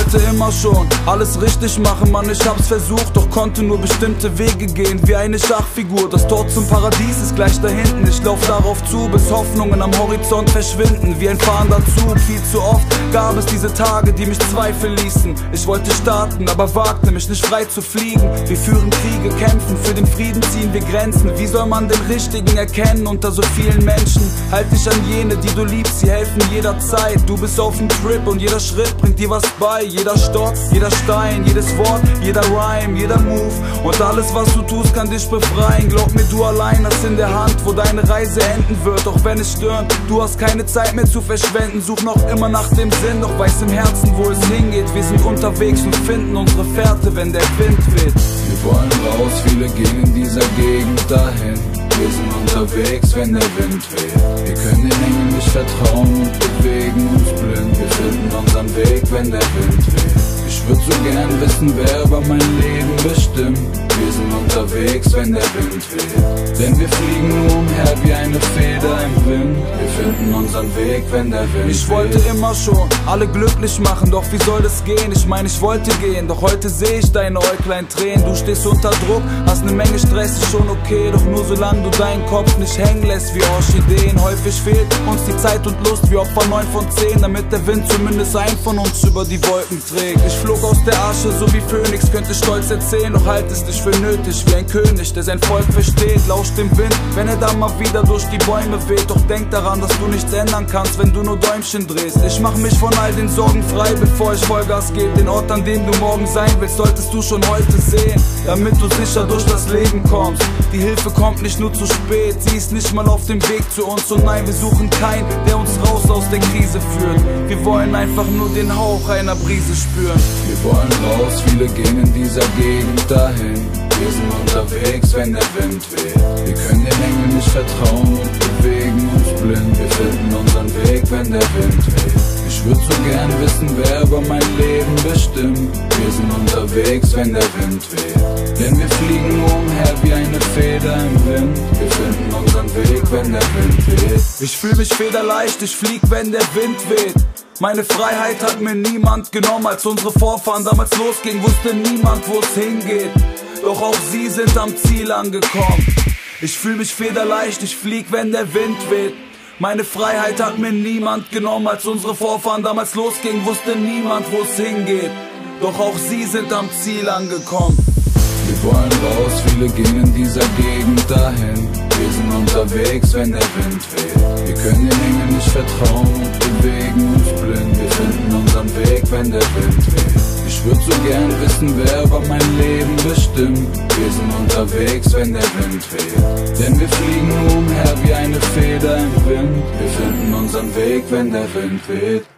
wollte immer schon alles richtig machen, Mann, ich hab's versucht, doch konnte nur bestimmte Wege gehen, wie eine Schachfigur. Das Tor zum Paradies ist gleich da hinten, ich lauf darauf zu, bis Hoffnungen am Horizont verschwinden, wie ein fahrender Zug. Viel zu oft gab es diese Tage, die mich zweifeln ließen. Ich wollte starten, aber wagte mich nicht frei zu fliegen. Wir führen Kriege, kämpfen, für den Frieden ziehen wir Grenzen. Wie soll man den Richtigen erkennen unter so vielen Menschen? Halt dich an jene, die du liebst, sie helfen jederzeit. Du bist auf dem Trip und jeder Schritt bringt dir was bei. Jeder Stock, jeder Stein, jedes Wort, jeder Rhyme, jeder Move und alles, was du tust, kann dich befreien. Glaub mir, du allein hast in der Hand, wo deine Reise enden wird. Auch wenn es stürmt, du hast keine Zeit mehr zu verschwenden. Such noch immer nach dem Sinn, doch weiß im Herzen, wo es hingeht. Wir sind unterwegs und finden unsere Fährte, wenn der Wind weht. Wir wollen raus, viele gehen in dieser Gegend dahin. Wir sind unterwegs, wenn der Wind weht. Wir können den Engeln nicht vertrauen und bewegen uns blind. Wir finden unseren Weg, wenn der Wind weht. Ich würd so gern wissen, wer über mein Leben bestimmt. Wir sind unterwegs, wenn der Wind weht. Denn wir fliegen nur umher wie eine Feder im Wind. Wir finden unseren Weg, wenn der Wind weht. Ich wollte immer schon alle glücklich machen, doch wie soll das gehen? Ich meine, ich wollte gehen, doch heute sehe ich deine Äuglein tränen. Du stehst unter Druck, hast eine Menge Stress, ist schon okay. Doch nur solange du deinen Kopf nicht hängen lässt wie Orchideen. Häufig fehlt uns die Zeit und Lust, wie Opfer 9 von 10, damit der Wind zumindest einen von uns über die Wolken trägt. Ich flog aus der Asche, so wie Phönix, könnte stolz erzählen, doch halt es nicht für nötig, wie ein König, der sein Volk versteht. Lausch dem Wind, wenn er dann mal wieder durch die Bäume weht. Doch denk daran, dass du nichts ändern kannst, wenn du nur Däumchen drehst. Ich mach mich von all den Sorgen frei, bevor ich Vollgas gebe. Den Ort, an dem du morgen sein willst, solltest du schon heute sehen, damit du sicher durch das Leben kommst. Die Hilfe kommt nicht nur zu spät, sie ist nicht mal auf dem Weg zu uns. Und nein, wir suchen keinen, der uns raus aus der Krise führt. Wir wollen einfach nur den Hauch einer Brise spüren. Wir wollen raus, viele gehen in dieser Gegend dahin. Wir sind unterwegs, wenn der Wind weht. Wir können den Engeln nicht vertrauen und bewegen uns blind. Wir finden unseren Weg, wenn der Wind weht. Ich würd so gern wissen, wer über mein Leben bestimmt. Wir sind unterwegs, wenn der Wind weht. Denn wir fliegen nur umher wie eine Feder im Wind. Wir finden unseren Weg, wenn der Wind weht. Ich fühl mich federleicht, ich flieg, wenn der Wind weht. Meine Freiheit hat mir niemand genommen. Als unsere Vorfahren damals losgingen, wusste niemand, wo es hingeht. Doch auch sie sind am Ziel angekommen. Ich fühl mich federleicht, ich flieg, wenn der Wind weht. Meine Freiheit hat mir niemand genommen. Als unsere Vorfahren damals losgingen, wusste niemand, wo es hingeht. Doch auch sie sind am Ziel angekommen. Wir wollen raus, viele gehen in dieser Gegend dahin. Wir sind unterwegs, wenn der Wind weht. Wir können den Engeln nicht vertrauen und bewegen uns blind. Wir finden unseren Weg, wenn der Wind weht. Ich würd so gern wissen, wer über mein Leben bestimmt. Wir sind unterwegs, wenn der Wind weht. Denn wir fliegen nur umher wie eine Feder im Wind. Wir finden unseren Weg, wenn der Wind weht.